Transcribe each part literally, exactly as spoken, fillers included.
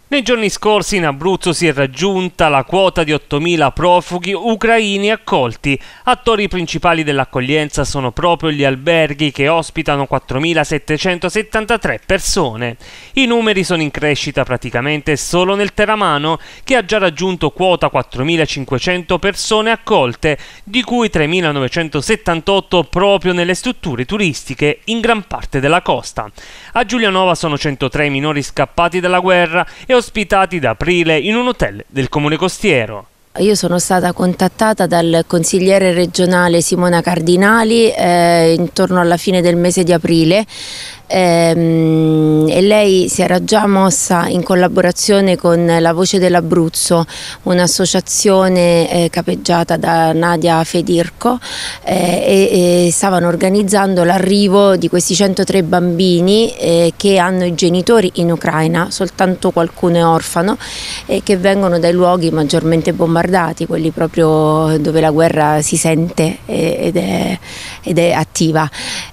Nei giorni scorsi in Abruzzo si è raggiunta la quota di ottomila profughi ucraini accolti. Attori principali dell'accoglienza sono proprio gli alberghi che ospitano quattromilasettecentosettantatré persone. I numeri sono in crescita praticamente solo nel Teramano, che ha già raggiunto quota quattromilacinquecento persone accolte, di cui tremilanovecentosettantotto proprio nelle strutture turistiche in gran parte della costa. A Giulianova sono centotré i minori scappati dalla guerra e ospitati da aprile in un hotel del comune costiero. Io sono stata contattata dal consigliere regionale Simona Cardinali eh, intorno alla fine del mese di aprile ehm, e lei si era già mossa in collaborazione con la Voce dell'Abruzzo, un'associazione eh, capeggiata da Nadia Fedirco eh, e, e stavano organizzando l'arrivo di questi centotré bambini eh, che hanno i genitori in Ucraina, soltanto qualcuno è orfano, e che vengono dai luoghi maggiormente bombardati, quelli proprio dove la guerra si sente ed è, ed è attiva.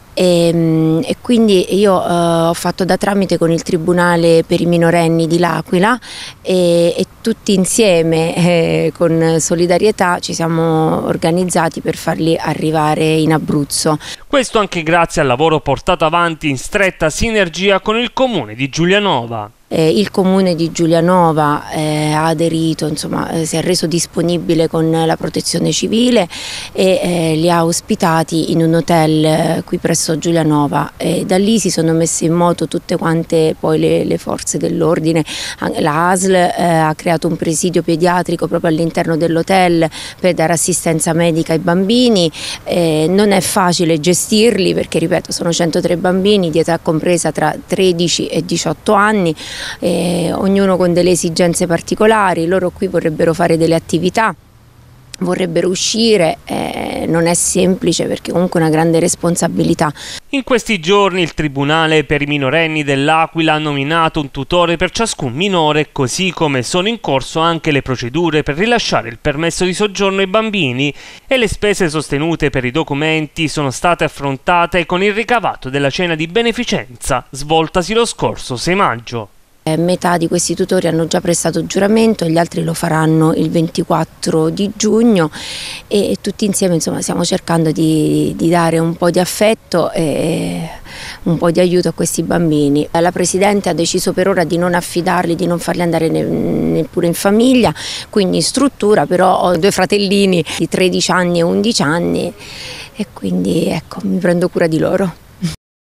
E, e quindi io eh, ho fatto da tramite con il Tribunale per i minorenni di L'Aquila e, e tutti insieme eh, con solidarietà ci siamo organizzati per farli arrivare in Abruzzo. Questo anche grazie al lavoro portato avanti in stretta sinergia con il comune di Giulianova. Eh, il comune di Giulianova eh, ha aderito, insomma, eh, si è reso disponibile con la protezione civile e eh, li ha ospitati in un hotel eh, qui presso Giulianova, e da lì si sono messe in moto tutte quante poi le, le forze dell'ordine. La A S L eh, ha creato un presidio pediatrico proprio all'interno dell'hotel per dare assistenza medica ai bambini. Eh, non è facile gestirli perché, ripeto, sono centotré bambini di età compresa tra tredici e diciotto anni. Eh, ognuno con delle esigenze particolari. Loro qui vorrebbero fare delle attività, vorrebbero uscire, eh, non è semplice perché comunque è una grande responsabilità. In questi giorni il Tribunale per i minorenni dell'Aquila ha nominato un tutore per ciascun minore, così come sono in corso anche le procedure per rilasciare il permesso di soggiorno ai bambini, e le spese sostenute per i documenti sono state affrontate con il ricavato della cena di beneficenza svoltasi lo scorso sei maggio. Metà di questi tutori hanno già prestato giuramento e gli altri lo faranno il ventiquattro di giugno e, e tutti insieme, insomma, stiamo cercando di, di dare un po' di affetto e un po' di aiuto a questi bambini. La Presidente ha deciso per ora di non affidarli, di non farli andare ne, neppure in famiglia, quindi in struttura, però ho due fratellini di tredici anni e undici anni e quindi ecco, mi prendo cura di loro.